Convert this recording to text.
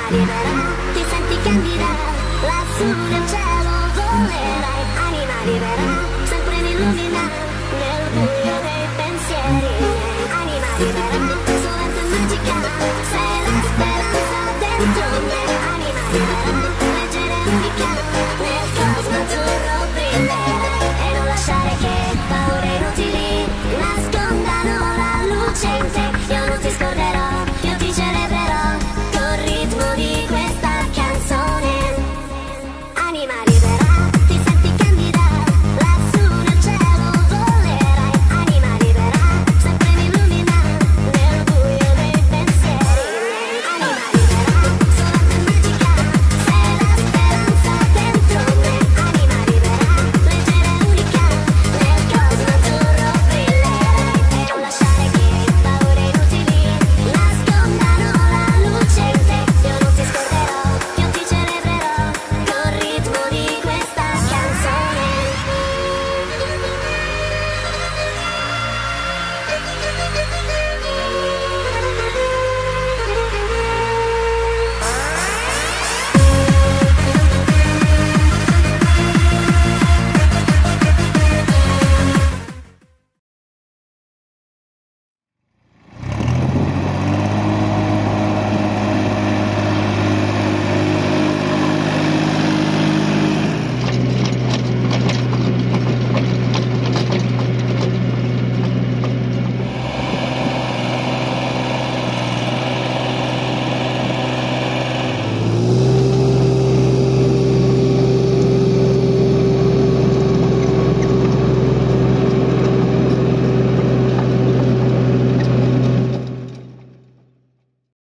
libera, ti senti candida, lassù nel cielo volerai. Anima libera, sempre mi illumina nel buio dei pensieri miei. Anima libera, soletta e magica, sei la speranza dentro